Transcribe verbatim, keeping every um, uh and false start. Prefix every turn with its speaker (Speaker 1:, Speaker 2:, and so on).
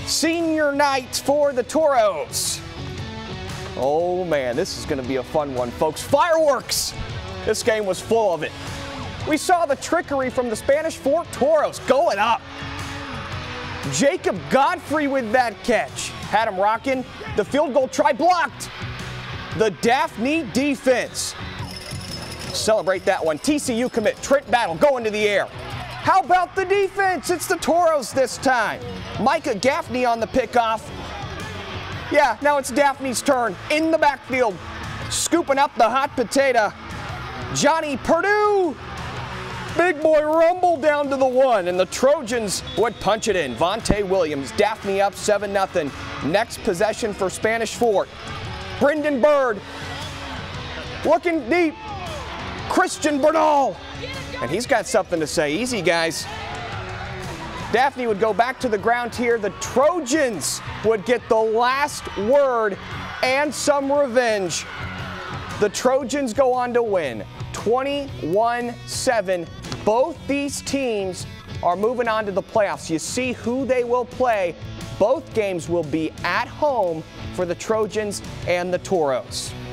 Speaker 1: Senior night for the Toros. Oh man, this is going to be a fun one, folks. Fireworks! This game was full of it. We saw the trickery from the Spanish Fort Toros going up. Jacob Godfrey with that catch. Had him rocking. The field goal try blocked. The Daphne defense. Celebrate that one. T C U commit. Trent Battle going to the air. How about the defense? It's the Toros this time. Micah Gaffney on the pickoff. Yeah, now it's Daphne's turn. In the backfield. Scooping up the hot potato. Johnny Purdue. Big boy rumble down to the one, and the Trojans would punch it in. Vontae Williams, Daphne up seven nothing. Next possession for Spanish Fort. Brendan Bird looking deep. Christian Bernal, and he's got something to say. Easy, guys. Daphne would go back to the ground here. The Trojans would get the last word and some revenge. The Trojans go on to win twenty-one seven. Both these teams are moving on to the playoffs. You see who they will play. Both games will be at home for the Trojans and the Toros.